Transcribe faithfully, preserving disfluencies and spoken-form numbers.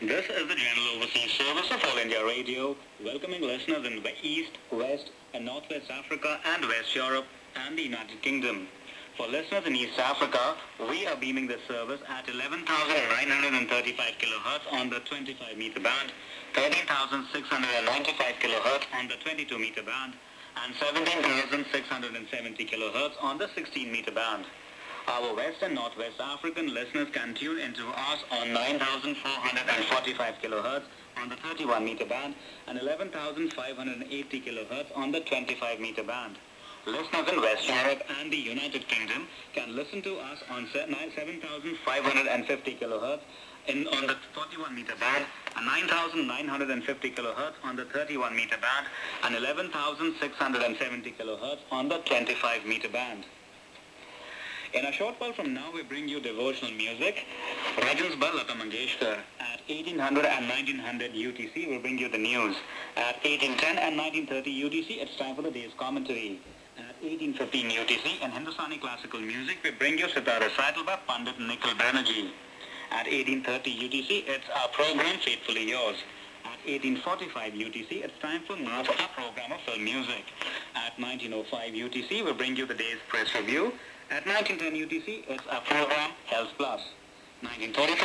This is the General Overseas Service of All India Radio, welcoming listeners in the East, West, and Northwest Africa and West Europe and the United Kingdom. For listeners in East Africa, we are beaming this service at eleven thousand nine hundred thirty-five kilohertz on the twenty-five meter band, thirteen thousand six hundred ninety-five kilohertz on the twenty-two meter band, and seventeen thousand six hundred seventy kilohertz on the sixteen meter band. Our West and Northwest African listeners can tune into us on nine thousand four hundred forty-five kilohertz on the thirty-one meter band and eleven thousand five hundred eighty kilohertz on the twenty-five meter band. Listeners in West Europe and the United Kingdom can listen to us on seven thousand five hundred fifty kilohertz in, on the forty-one meter band and nine thousand nine hundred fifty kilohertz on the thirty-one meter band and eleven thousand six hundred seventy kilohertz on the twenty-five meter band. In a short while from now, we bring you devotional music. Rajans by Lata Mangeshkar. At eighteen hundred and nineteen hundred U T C, we'll bring you the news. At eighteen ten and nineteen thirty U T C, it's time for the day's commentary. At eighteen fifteen U T C, in Hindustani classical music, we bring you Sitar recital by Pandit Nikhil Banerjee. At eighteen thirty U T C, it's our program Faithfully Yours. At eighteen forty-five U T C, it's time for our program of film music. At nineteen oh five U T C, we'll bring you the day's press review. At nineteen ten U T C, it's our program Health Plus. nineteen thirty